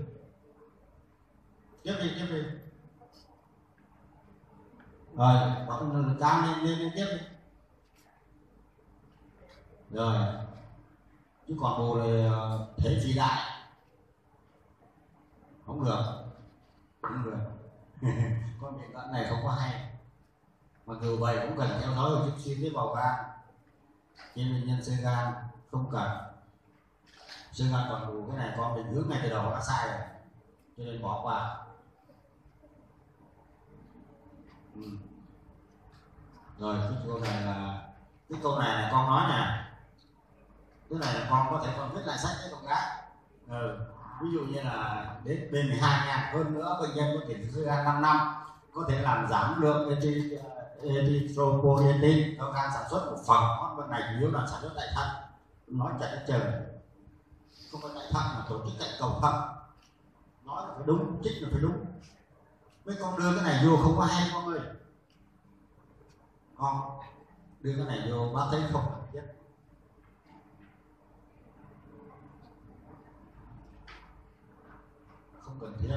Speaker 2: Tiếp đi, tiếp đi. Rồi, bọn cao lên, lên, lên tiếp đi. Rồi, chứ còn bù thì thế chỉ đại không được, không được. Con điện thoại này không có hay, mặc dù vậy cũng cần theo dõi một chút xíu tế bào gan, trên bệnh nhân sơ gan không cần. Sơ gan còn bù cái này con định hướng ngay từ đầu đã sai rồi, cho nên bỏ qua. Ừ. Rồi cái câu này là cái câu này là con nói nè, cái này là con có thể con viết lại sách với con gái. Ừ. Ví dụ như là đến bên mười hai nha, hơn nữa bệnh nhân có tiền sử gan năm năm có thể làm giảm lượng erythropoietin cho gan sản xuất một phần. Bên này chủ yếu là sản xuất tại thận, nói chạy đất trời, không phải tại thận mà tổ chức cạnh cầu thận, nói là phải đúng, trích là phải đúng. Mấy con đưa cái này vô không có hay con ơi, con đưa cái này vô bác thấy không cần thiết. Không cần thiết,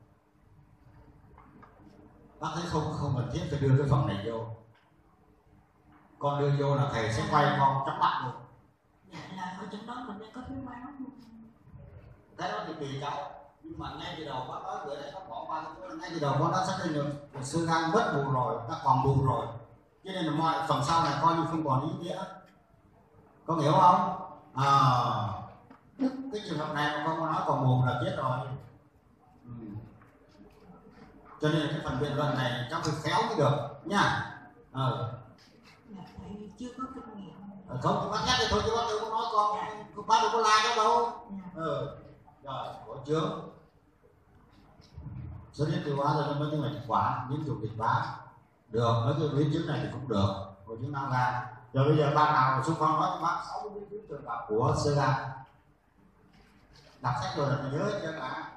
Speaker 2: bác thấy không không cần thiết phải đưa cái phần này vô. Con đưa vô là thầy sẽ quay con chóng mặt luôn.
Speaker 1: Dạ là ở trong đó mình đang có thiếu máu.
Speaker 2: Cái đó thì tùy cháu, nhưng mà ngay từ đầu bác nói bữa đấy bác bỏ qua cái ngay từ đầu bác đã xác định được là sơ gan mất bù rồi, đã còn bù rồi, cho nên là mọi phần sau này coi như không còn ý nghĩa. Con hiểu không? À, cái trường hợp này mà con nói còn bù là chết rồi. Ừ. Cho nên cái phần biện luận này cháu phải khéo mới được nha. Ờ.
Speaker 1: Dạ, thầy chưa có kinh nghiệm.
Speaker 2: Ờ, không thì bác nhắc thì thôi chứ bác đâu có nói con, dạ. Bác đâu có like đâu đâu. Dạ. Ừ. Rồi, có chướng. Xuất huyết tiêu hóa rồi nó mới chứng mạch thực quản, nhiễm trùng dịch bá. Được, mấy cái biến chứng này thì cũng được, hội chứng não gan. Rồi bây giờ ban nào xung phong nói cho bác sáu biến chứng thường gặp của sơ gan. Đọc sách rồi là mình nhớ chưa cả.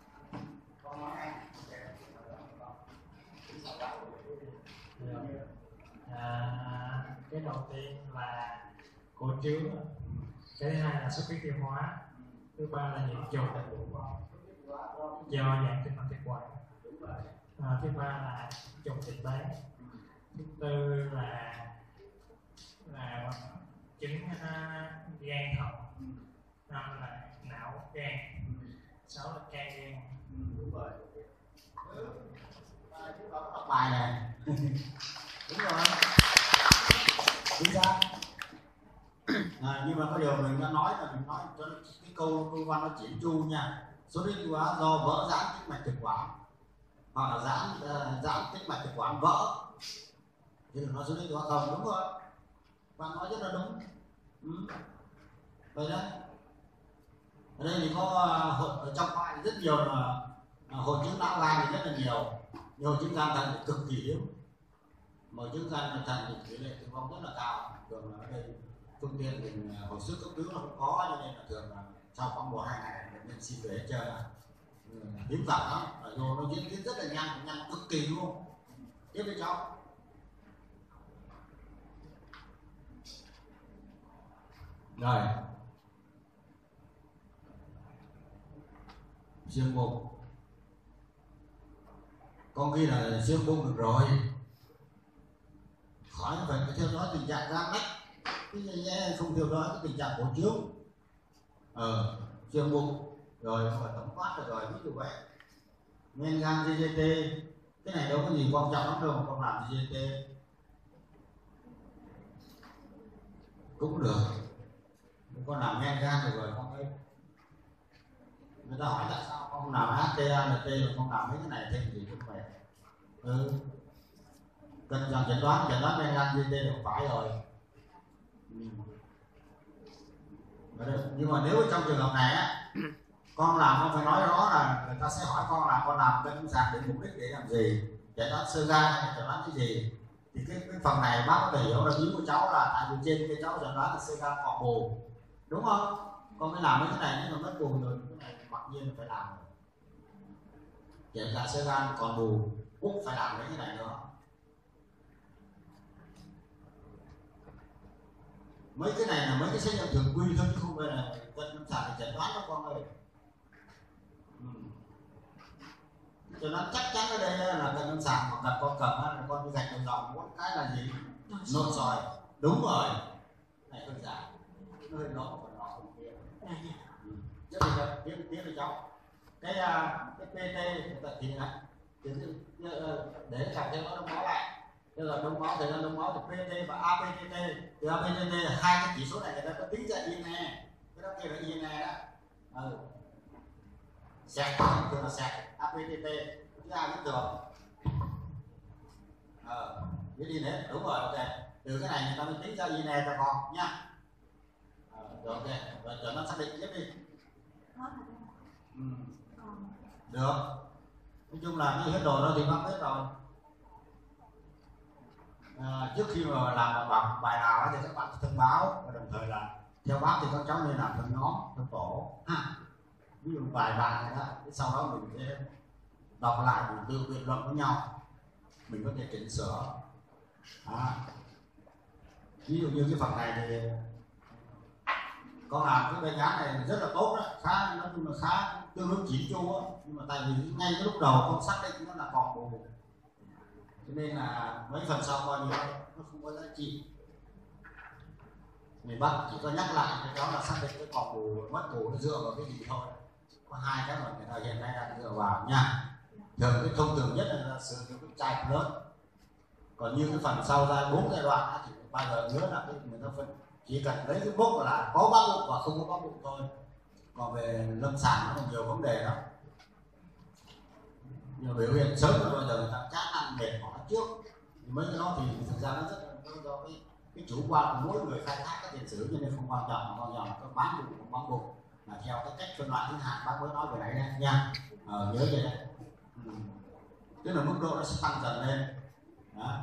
Speaker 3: À, cái đầu tiên là cổ trướng, cái thứ hai là xuất huyết tiêu hóa, thứ ba là nhiễm trùng do dạng tinh mạch thực quản, à, thứ ba là trùng thịt bán, thứ tư là là chứng uh, gan thận, năm là não gan, sáu là can gan.
Speaker 2: Đúng rồi. Đọc bài này. Đúng rồi. Chính xác. À, nhưng mà có điều mình đã nói là mình nói cho cái câu câu văn nó chỉn chu nha. Xuất huyết tiêu hóa do vỡ giãn tĩnh mạch thực quản hoặc là giãn uh, giãn tĩnh mạch thực quản vỡ, chứ đừng nói xuất huyết tiêu hóa không. Đúng rồi, bạn nói rất là đúng. Ừ. Vậy đấy. Ở đây thì có uh, ở trong khoa thì rất nhiều là uh, hội chứng não gan thì rất là nhiều, nhiều hội chứng gan thận thì cực kỳ hiếm, mà hội chứng gan thận thì tỷ lệ tử vong rất là cao. Thường là ở đây phương tiện mình hồi sức cấp cứu nó không có, cho nên là thường là sau khoảng một hai ngày bệnh nhân xin về hết trơn à. Hiếm gặp lắm, rồi nó diễn tiến rất là nhanh, nhanh cực kỳ luôn. Tiếp với cháu. Rồi. Xương bụng. Con khi là xương bụng được rồi, khỏi phải theo dõi tình trạng gan lách, không theo dõi cái tình trạng cổ trướng. Ờ, xương bụng rồi phải tổng quát rồi, rồi ví dụ vậy. Men gan giê đê tê, cái này đâu có gì quan trọng lắm đâu mà con làm giê đê tê cũng được. Con làm men gan rồi rồi con ơi. Người ta hỏi tại sao con làm hát tê a en tê mà con làm mấy cái này thêm gì cũng phải. Ừ. Cần rằng chẩn đoán chẩn đoán men gan giê đê tê là phải rồi. Ừ. Nhưng mà nếu trong trường hợp này á, con làm con phải nói rõ là người ta sẽ hỏi con là con làm cân sạc để mục đích để làm gì, chẩn đoán sơ gan hay chẩn đoán cái gì. Thì cái, cái phần này bác có thể hiểu là ý của cháu là tại vì trên cái cháu chẩn đoán là sơ gan họ bù, đúng không? con mới làm mấy cái này nhưng mà mất bù rồi, cái này mặc nhiên phải làm rồi. Kể cả sơ gan còn bù cũng phải làm mấy cái này nữa. Mấy cái này là mấy cái xét nghiệm thường quy thôi chứ không phải là cận lâm sàng để chẩn đoán đâu con ơi. Ừ. Cho nó chắc chắn ở đây là cận lâm sàng, hoặc là con cầm là con đi gạch đầu dòng mỗi cái là gì? Nội soi. Đúng rồi. Này hơi giả. Nó hơi nó còn nó không kia. Tiếp đi cháu, tiếp tiếp đi cháu. Cái cái pê tê thì này, để chặt thêm nó đông máu lại. Bây giờ đông máu, thời gian đông máu thì pê tê và a pê tê tê. Thì a pê tê tê là hai cái chỉ số này người ta có tính ra i en e. Cái đó kia là i en e đó. Ừ. Sẹt thường là sẹt a pê tê tê. Thứ hai vẫn thường. Ờ, biết đi đấy, đúng rồi, ok. Từ cái này người ta mới tính ra i en e cho con nhá. Ờ, rồi ok, rồi cho nó xác định tiếp đi. Ừ. Được. Nói chung là cái hết đồ đó thì bác biết rồi. À, trước khi mà làm bài, bài nào thì các bạn thông báo, và đồng thời là theo bác thì các cháu nên làm theo nhóm, theo tổ ha. Ví dụ vài bạn này đó, sau đó mình sẽ đọc lại, mình tự biện luận với nhau, mình có thể chỉnh sửa. À, ví dụ như cái phần này thì con làm cái bài toán này rất là tốt đó, khá, nói chung là khá tương đối chỉn chu á, nhưng mà tại vì ngay cái lúc đầu con xác định nó là còn bù, cho nên là mấy phần sau coi như nó không có giá trị. Người bác chỉ có nhắc lại cái đó là xác định cái còn bù mất bù nó dựa vào cái gì thôi. Có hai cái mà người ta hiện nay đang dựa vào nha. Thường cái thông thường nhất là sử dụng cái chai lớn. Còn như cái phần sau ra bốn giai đoạn thì bao giờ nhớ là cái người ta phân chỉ cần lấy cái bốc là có bác bụng và không có bác bụng thôi. Còn về lâm sàng nó còn nhiều vấn đề lắm. Nhưng biểu hiện sớm là bây giờ người ta chán ăn mệt mỏi trước. Mấy cái đó thì thực ra nó rất là do cái, cái chủ quan của mỗi người khai thác các tiền sử, cho nên không quan trọng, mà quan trọng là có bán bụng không bán bụng là theo cái cách phân loại thứ hai bác mới nói về nãy đây nha. Ờ, nhớ vậy đấy. Ừ. Tức là mức độ nó sẽ tăng dần lên. Đó.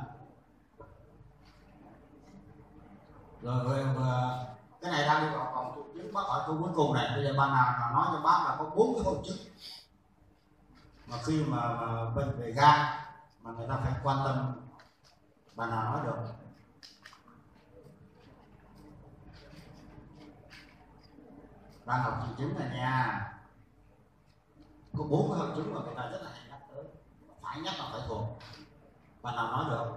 Speaker 2: Rồi, rồi, rồi cái này đang đi vào vòng tụ chứng, bác hỏi câu cuối cùng này, bây giờ ban nào là nói cho bác là có bốn cái hội chứng mà khi mà, mà bệnh về gan mà người ta phải quan tâm, bạn nào nói được? Ban học triệu chứng này nha, có bốn cái hội chứng mà người ta rất là hay nhắc tới, phải nhắc là phải thuộc. Bạn nào nói được?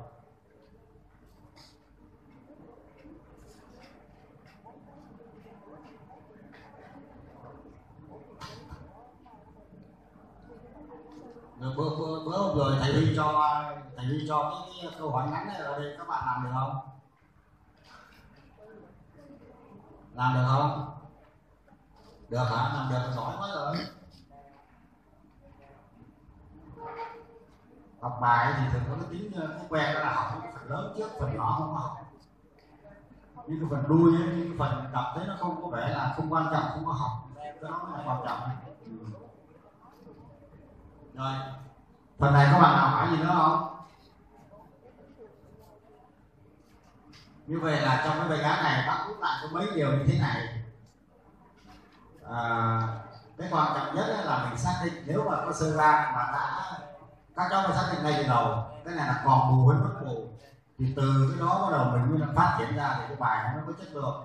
Speaker 2: Rồi bữa bữa bữa rồi thầy Huy cho thầy Huy cho cái, cái câu hỏi ngắn này ở đây, các bạn làm được không? Làm được không? Được hả? Làm được giỏi quá rồi. Học bài thì thường có cái tính cái quen đó là học cái phần lớn trước, phần nhỏ không có học. Như cái phần đuôi ấy, như cái phần đọc thấy nó không có vẻ là không quan trọng, không có học, cái đó mới là quan trọng. Rồi, phần này các bạn nào hỏi gì nữa không? Như vậy là trong cái bài toán này bác rút lại có mấy điều như thế này. À, cái quan trọng nhất là mình xác định nếu mà có sơ gan mà đã các cháu phải xác định ngay từ đầu cái này là còn bù hay mất bù, thì từ cái đó bắt đầu mình mới là phát triển ra thì cái bài nó có chất lượng.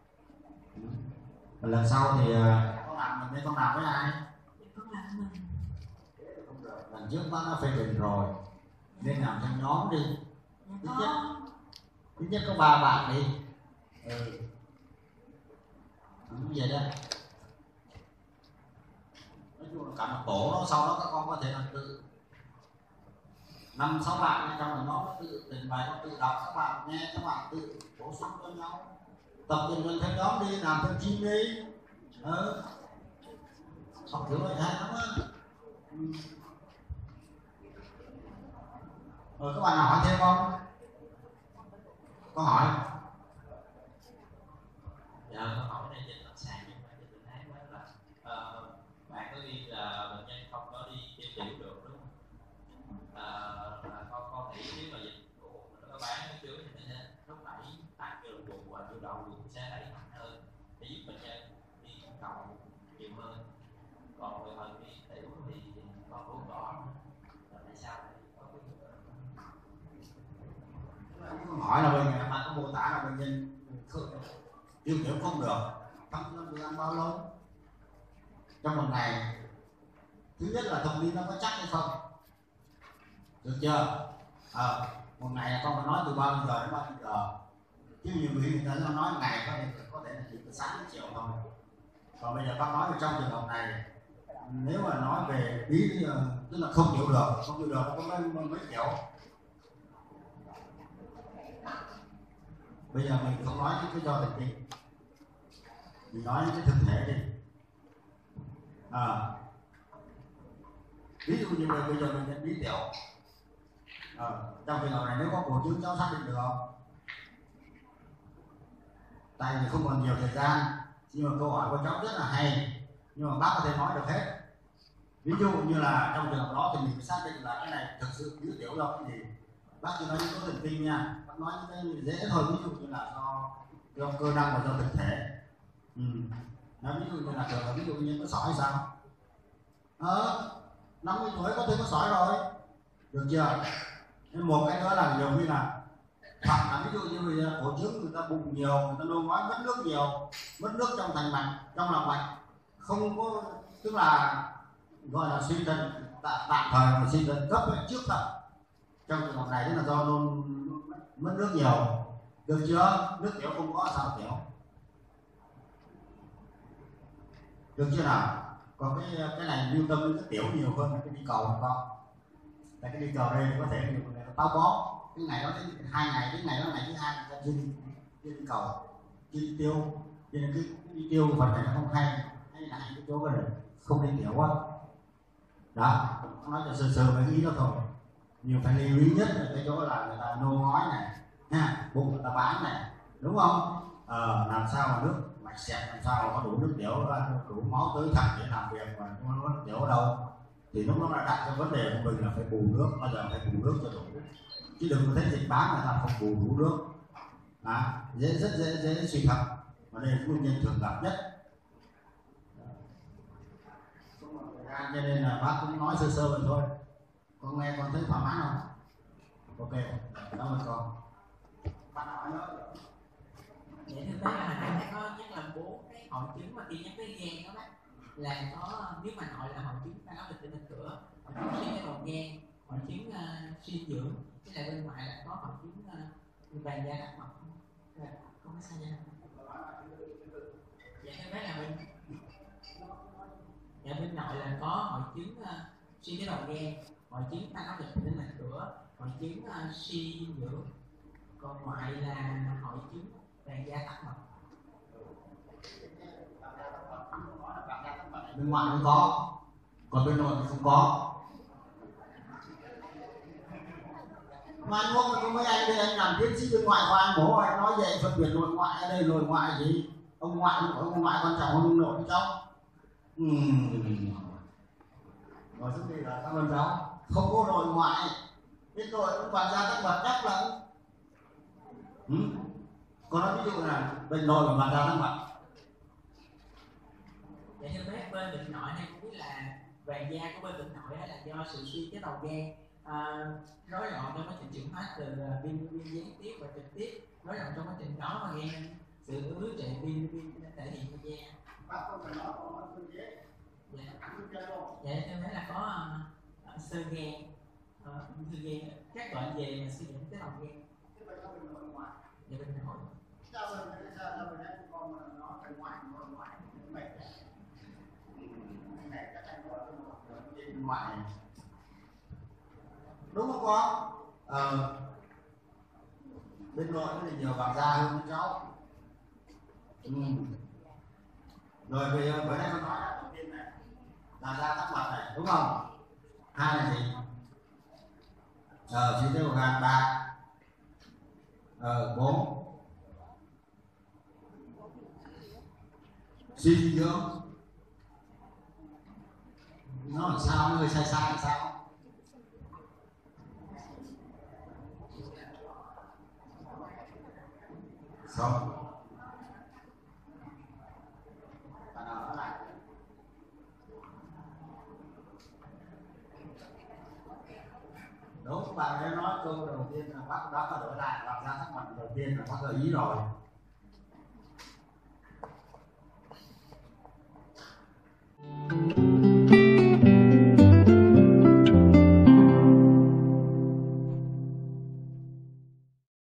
Speaker 2: Và lần sau thì con làm mình nên con làm với ai?
Speaker 1: Con làm mình.
Speaker 2: Lần trước bác đã phê bình rồi nên làm theo nhóm đi. Thứ nhất, thứ nhất có ba bạn đi. Ừ. Đúng vậy đó. Nói chung là cả một tổ đó, sau đó các con có thể là tự năm sáu bạn trong là nó tự trình bày, nó tự đọc, các bạn nghe, các bạn tự bổ sung cho nhau, tập dần dần theo nhóm đi, làm theo team đi. Ừ. Học kiểu này hay lắm á. Ừ. Rồi các bạn nào hỏi thêm không? Có hỏi.
Speaker 4: Dạ, câu hỏi này trên lâm sàng nhưng mà trên thấy quá là uh, bạn có ghi là bệnh nhân không có đi tiêu tiểu được đúng không? Uh, là con con nghĩ nếu mà dịch vụ nó có bán cái chứa thì nó thúc đẩy tăng cường bụng và nhu cầu bụng sẽ đẩy mạnh hơn để giúp bệnh nhân đi cầu nhiều hơn. Còn về phần đi tiểu thì con uống đỏ tại sao có
Speaker 2: Câu hỏi là bệnh bạn có mô tả là bệnh nhân tiêu tiểu không được, trong năm được ăn bao lâu trong một ngày? Thứ nhất là thông tin nó có chắc hay không, được chưa? Ờ, một ngày con phải nói từ bao nhiêu giờ đến bao nhiêu giờ, chứ nhiều người người ta nó nói một ngày có thể có thể là chỉ từ sáng đến chiều thôi. Còn bây giờ bác nói về trong trường hợp này, nếu mà nói về bí tức là không hiểu được, không hiểu được nó có mấy, mấy kiểu. Bây giờ mình không nói những cái do tình kinh, mình nói những cái thực thể đi. À, ví dụ như bây giờ mình nhận bí tiểu, à, trong trường hợp này nếu có cổ chứng cháu xác định được không? Tại vì không còn nhiều thời gian, nhưng mà câu hỏi của cháu rất là hay, nhưng mà bác có thể nói được hết. Ví dụ như là trong trường hợp đó thì mình phải xác định là cái này thực sự bí tiểu do cái gì. Bác chỉ nói những tố thần kinh nha, bác nói những cái dễ thôi, ví dụ như là do, do cơ năng và do thực thể. Ừ. Nói ví dụ như là trường hợp ví dụ như có sỏi sao? Ờ, năm mươi tuổi có thể có sỏi rồi, được chưa? Nên một cái nữa là nhiều khi là hoặc là ví dụ như bây giờ cổ trướng người ta bụng nhiều, người ta nôn nói mất nước nhiều, mất nước trong thành mạch, trong lòng mạch, không có, tức là gọi là suy thận tạm, tạm thời mà suy thận cấp ấy, trước thận. Trong trường hợp này tức là do nôn mất nước nhiều, được chưa? Nước tiểu không có sao tiểu, được chưa nào? Còn cái cái này lưu tâm đến cái tiểu nhiều hơn cái đi cầu hay không? Tại cái đi cầu đây có thể nhiều người táo bón, cái ngày đó đến hai ngày, cái ngày đó ngày thứ hai người ta chưa đi, chưa đi cầu, chưa đi tiêu, cho nên cái, cái đi tiêu phần này nó không hay, hay là cái chỗ này không đi tiểu quá. Đó, nói cho sơ sơ mấy ý đó thôi. Nhiều phải lưu ý nhất là cái chỗ là người ta nôn ói này, ha, bụng người ta bán này, đúng không? Ờ, làm sao mà nước mạch xẹp, làm sao mà có đủ nước tiểu, đủ máu tới thận để làm việc mà không có nước tiểu ở đâu, thì lúc đó là đặt cho vấn đề của mình là phải bù nước, bao giờ phải bù nước cho đủ, chứ đừng có thấy dịch bán là làm không bù đủ nước. À, dễ rất dễ dễ suy thận, và đây là nguyên nhân thường gặp nhất. Cho nên là bác cũng nói sơ sơ vậy thôi. Con nghe con thấy thoải mái không? Ok, cảm ơn con. Bác hỏi nữa.
Speaker 5: Vậy thực tế là hồi nãy có nhắc là bốn cái hội chứng mà khi nhắc tới gan đó bác, là có, nếu mà nội là hội chứng ta nói được trên cửa, hội chứng suy cái đầu gan, hội chứng uh, suy dưỡng, với lại bên ngoài là có hội chứng uh, vàng da đặc mật, không có sao nha. Dạ thưa bác là bên, dạ bên nội là có hội chứng uh, suy cái đầu gan, hội chứng ta nói được trên mặt cửa, hội chứng uh, suy dinh dưỡng, còn ngoại là hội chứng vàng da tắc mật.
Speaker 2: Bên ngoài cũng có, còn bên nội thì không có. Mà anh hôm có mấy anh đây, anh làm tiến sĩ bên ngoại khoa, anh bố anh nói vậy phân biệt nội ngoại ở đây, nội ngoại gì? Ông ngoại ông ngoại quan trọng hơn ông nội cháu. Ừm. Rồi xuống đây là cảm ơn cháu. Không có nội ngoại, bên nội cũng toàn ra các vật chắc lắm. Ừ. Còn nói ví dụ là bên nội và bàn raทั้ng mặt.
Speaker 5: Dạ thưa bác, bên bệnh nội này cũng biết là vàng da của bên bệnh nội là do sự suy chế đầu gan, à, rối loạn trong quá trình chuyển hóa từ viêm viêm gián tiếp và trực tiếp, rối loạn trong quá trình đó và gây nên sự ứ trệ viêm viêm thể hiện trên da.
Speaker 2: Bác không phải nói có sơ chế.
Speaker 5: Dạ. Dạ thưa bác là có uh, sơ gan, uh, ung thư gan, các bệnh về mà suy giảm chế đầu gan.
Speaker 2: Thế vậy nó bên nội ngoại.
Speaker 5: Dạ bên nội.
Speaker 2: Sao rồi cái sao rồi đấy con nó phải ngoại nội ngoại mệt. Này các anh gọi là bên ngoại. Đúng không con? Ờ. Bên nội thì nhiều vàng da hơn cháu. Ừ. Rồi bây giờ bữa nay con nói là đầu tiên này là da tắc mặt này, đúng không? Hai là gì? Ờ, suy tế của gan ba. Ờ, bốn. Suy dinh dưỡng. Nó làm sao, nó hơi sai sai làm sao? Không. Bạn nào bạn ấy nói câu đầu tiên là bác đã có đổi lại làm ra thắc mạch đầu tiên là bác gợi ý rồi.